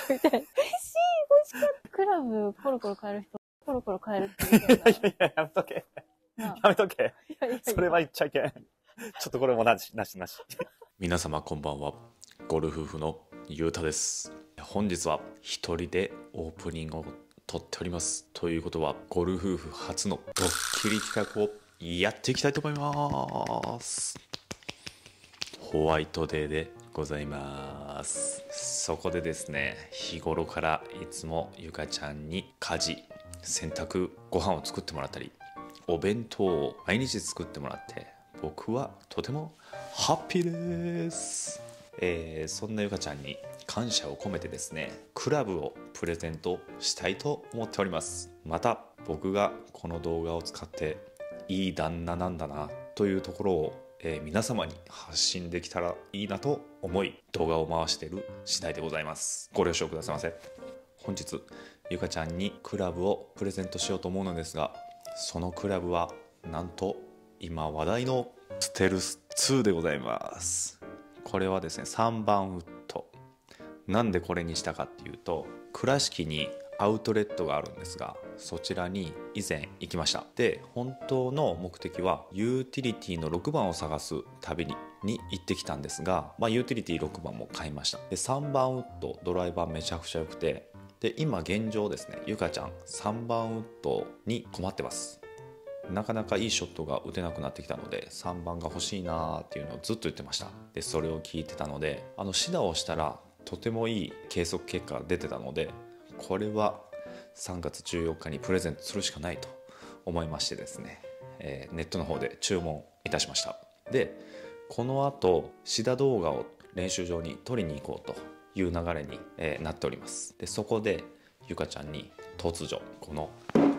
みたいな。美味しいかった。クラブコロコロ変える人、コロコロ変えるって言うから。 いやいや、やめとけ。やめとけ。それは言っちゃいけん。ちょっとこれもなし。皆様こんばんは。ゴルフ夫婦のゆうたです。本日は一人でオープニングを撮っております。ということは、ゴルフ夫婦初のドッキリ企画をやっていきたいと思います。ホワイトデーでございます。そこでですね、日頃からいつもゆかちゃんに家事、洗濯、ご飯を作ってもらったり、お弁当を毎日作ってもらって、僕はとてもハッピーです。そんなゆかちゃんに感謝を込めてですね、クラブをプレゼントしたいと思っております。また僕がこの動画を使っていい旦那なんだなというところを皆様に発信できたらいいなと思い動画を回している次第でございます。ご了承くださいませ。本日ゆかちゃんにクラブをプレゼントしようと思うのですが、そのクラブはなんと今話題のステルス2でございます。これはですね、3番ウッド。なんでこれにしたかっていうと、倉敷にアウトレットがあるんですが、そちらに以前行きました。で、本当の目的はユーティリティの6番を探す旅に行ってきたんですが、ユーティリティ6番も買いました。で、3番ウッドドライバーめちゃくちゃ良くて、で今現状ですね、ゆかちゃん3番ウッドに困ってます。なかなかいいショットが打てなくなってきたので、3番が欲しいなーっていうのをずっと言ってました。でそれを聞いてたので、シダをしたらとてもいい計測結果が出てたので、これは3月14日にプレゼントするしかないと思いましてですね、ネットの方で注文いたしました。でこの後シダ動画を練習場に撮りに行こうという流れに、なっております。でそこでゆかちゃんに突如この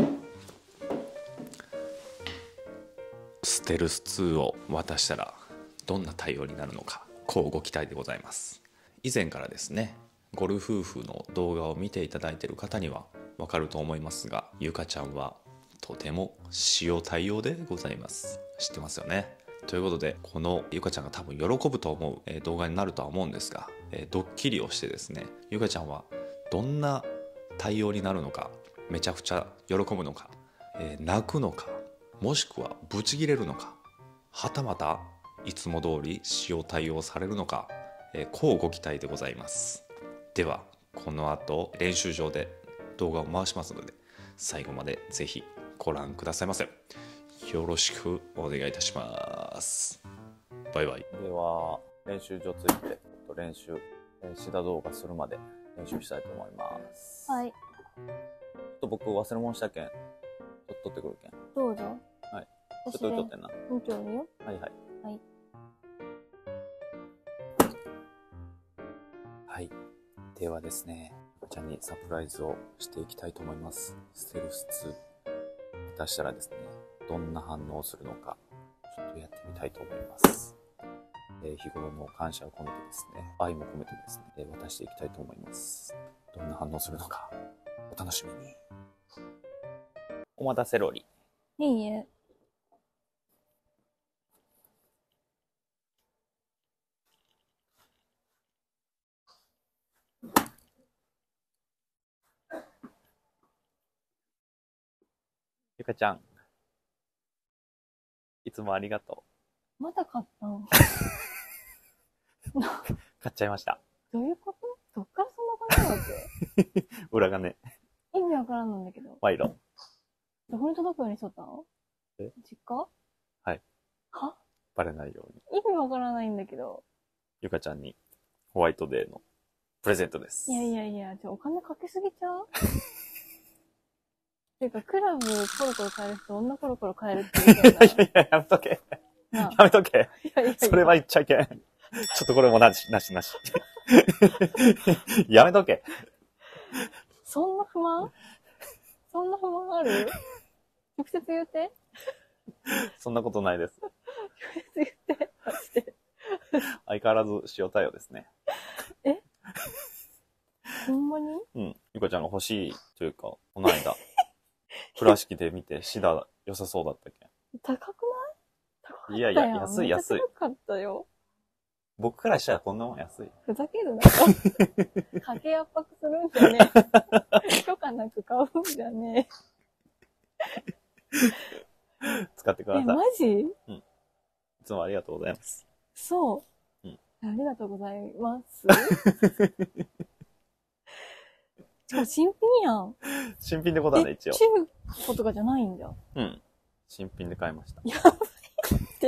ステルス2を渡したらどんな対応になるのか、乞うご期待でございます。以前からですね、ゴルフ夫婦の動画を見ていただいている方にはわかると思いますが、ゆかちゃんはとても塩対応でございます。知ってますよね。ということで、このゆかちゃんが多分喜ぶと思う動画になるとは思うんですが、ドッキリをしてですね、ゆかちゃんはどんな対応になるのか、めちゃくちゃ喜ぶのか、泣くのか、もしくはブチギレるのか、はたまたいつも通り塩対応されるのか、乞うご期待でございます。ではこの後練習場で動画を回しますので、最後までぜひご覧くださいませ。よろしくお願いいたします。バイバイ。では練習場ついて練習シダ動画するまで練習したいと思います。 はい。 ちょっと僕忘れ物したけん取ってくるけん。 どうぞ。 はい。ちょっと撮ってんな。 見ておるよ。 はいはい。 はい。 はい。ではですね、ゆかちゃんにサプライズをしていきたいと思います。ステルス2出したらですね、どんな反応をするのか、ちょっとやってみたいと思います。日頃の感謝を込めてですね、愛も込めてですね、渡していきたいと思います。どんな反応するのか、お楽しみに。お待たせロリ。 いいえ。 ゆかちゃん、いつもありがとまだ買ったの？ う。買っちゃいました。 どういうこと？どっからそんな感じなわけ？ 裏金。 意味わからんなんだけど。 賄賂。 どこに届くようにしとったの？実家？ はい。 は？ バレないように。 意味わからないんだけど。 ゆかちゃんにホワイトデーのプレゼントです。 いや、お金かけすぎちゃう？ていうか、クラブコロコロ変える人、女コロコロ変えるって言うから。 いや、やめとけ。やめとけ。それは言っちゃいけん。ちょっとこれもなし。やめとけ。 そんな不満ある？直接言うて。 そんなことないです。 直接言って。マジで。 相変わらず塩対応ですね。 え？ほんまに？ うん。ゆかちゃんが欲しいというか、この間、倉敷で見てシダ良さそうだったけん。 高くない？高かったよ。 いや、安い。 めっちゃ高かったよ。 僕からしたらこんなもん安い。 ふざけるなよ。家計圧迫するんじゃねえ。許可なく買うんじゃね使ってくえ。 ださい。 マジ？ いつもありがとうございます。 そう。 うんありがとうございます。しかも新品やん。 新品でことはね、一応。 中古とかじゃないんだ。 うん。新品で買いました。 やばいって。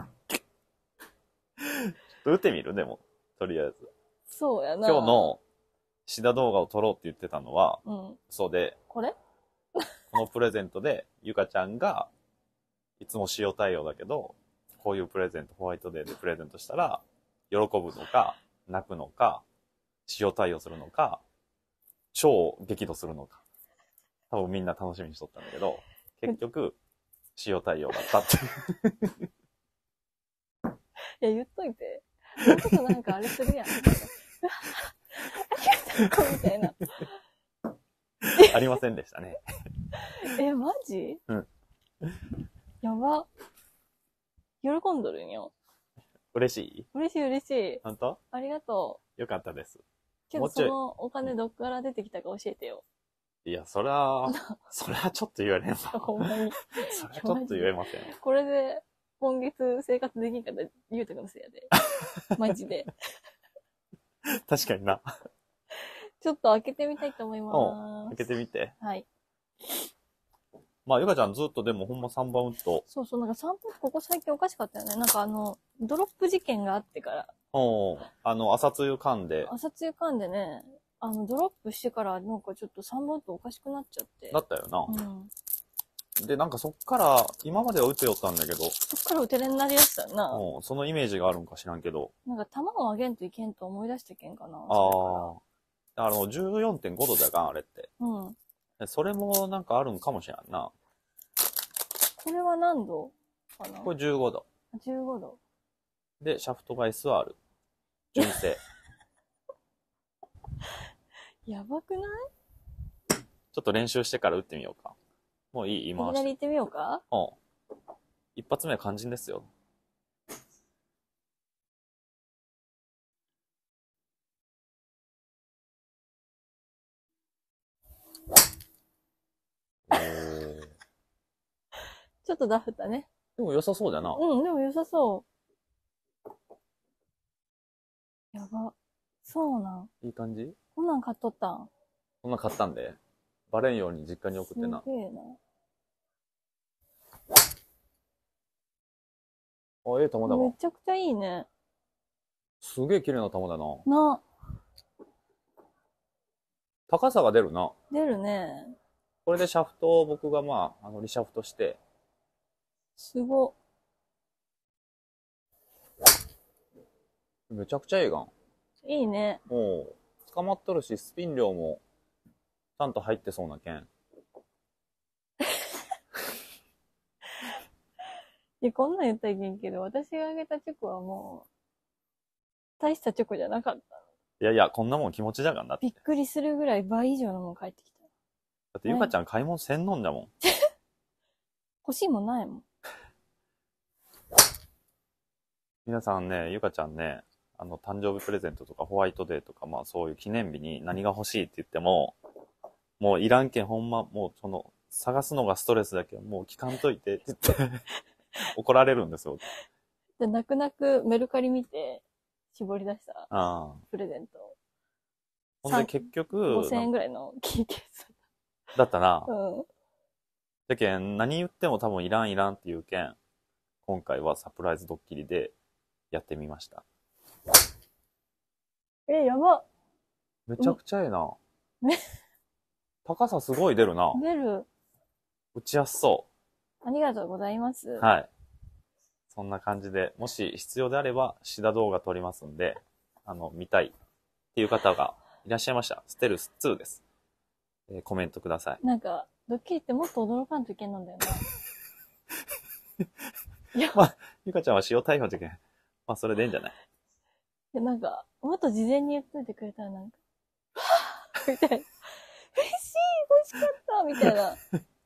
打ってみるでも、とりあえず。 そうやな。 今日のシダ動画を撮ろうって言ってたのは、嘘で、 これこのプレゼントで、ゆかちゃんが、いつも使用対応だけど、こういうプレゼント、ホワイトデーでプレゼントしたら、喜ぶのか、泣くのか、使用対応するのか、超激怒するのか。多分みんな楽しみにしとったんだけど、結局、使用対応だったっていう。 いや、言っといて。もうちょっとなんかあれするやん。みたいな。ありがとうみたいな。 ありませんでしたね。 マジ？ うん。 やば。喜んどるんよ。 嬉しい？ 嬉しい嬉しい。 本当？ ありがとう。よかったです。 けどそのお金どっから出てきたか教えてよ。 いや、そりゃちょっと言えれんわ。 ほんまに。 そりゃちょっと言えません。 これで今月生活できんかったら言うてくのせいやで。マジで。 確かにな。 ちょっと開けてみたいと思います。 開けてみて。 はい。 まあ、ゆかちゃんずっとでもほんま3バウンド。 そう、なんか3バウンドここ最近おかしかったよね。なんかドロップ事件があってから。 朝露噛んで。 朝露噛んでね、ドロップしてからなんかちょっと3バウンドおかしくなっちゃって。 だったよな。 うん。 で、なんかそっから、今までは打てよったんだけど。 そっから打てれになりだしたな。 そのイメージがあるんか知らんけど。 なんか球を上げんといけんと思い出してけんかな。 14.5 度だかん、あれって。 うん。 それもなんかあるんかもしれんな。 これは何度かな？ これ15度。 15度。 で、シャフトが SR。純正。 やばくない？ ちょっと練習してから打ってみようか。もういい？今いきなり行ってみようか？ 一発目は肝心ですよ。 ちょっとダフったね。 でも良さそうだな。 うん、でも良さそう。やば。そうなん。 いい感じ？ こんなん買っとったん？ こんなん買ったんで。バレんように実家に送ってな。 すげえな。 ええ球だわ。 めちゃくちゃいいね。 すげえ綺麗な球だな。 な。 高さが出るな。 出るね。 これでシャフトを僕がリシャフトして。 すご。 めちゃくちゃええがん。 いいね。 捕まっとるし、スピン量もちゃんと入ってそうなけん。 いや、こんなん言ったらいけんけど、私があげたチョコはもう、大したチョコじゃなかった。 いやいや、こんなもん気持ちじゃがんだって。 びっくりするぐらい倍以上のもん返ってきた。 だってゆかちゃん買い物せんのんじゃもん。 欲しいもんないもん。 皆さんね、ゆかちゃんね、誕生日プレゼントとかホワイトデーとか、そういう記念日に何が欲しいって言っても、もういらんけんほんま、もう探すのがストレスだけど、もう聞かんといてって言って怒られるんですよ。 で、泣く泣くメルカリ見て、絞り出したプレゼント。 ほんで結局、 5000円ぐらいのキーケース。 だったな。 うん。 だけん、何言っても多分いらんって言うけん、今回はサプライズドッキリでやってみました。 やば。 めちゃくちゃええな。高さすごい出るな。 出る。 打ちやすそう。 ありがとうございます。 はい。そんな感じで、もし必要であれば、シダ動画撮りますんで、見たいっていう方がいらっしゃいました。ステルス2です。コメントください。 なんか、ドッキリってもっと驚かんといけんのだよな。 いや、ゆかちゃんは塩対応できん。それでいいんじゃない？ いや、なんか、もっと事前に言っといてくれたらなんか、みたいな。嬉しい、欲しかったみたいな。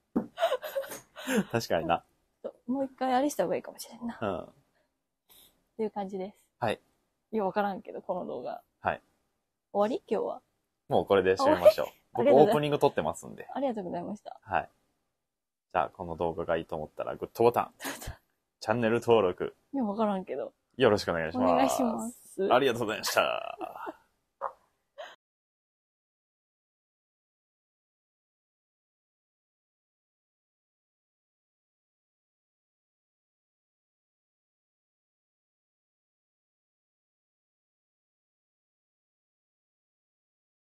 確かにな。 もう一回あれした方がいいかもしれんな。 うん。 っていう感じです。 はい。 いや、わからんけど、この動画。 はい。 終わり今日は。 もうこれで締めましょう。僕オープニング撮ってますんで。 ありがとうございました。 はい。じゃあ、この動画がいいと思ったら、グッドボタン。チャンネル登録。 いや、わからんけど。 よろしくお願いします。 お願いします。 ありがとうございました。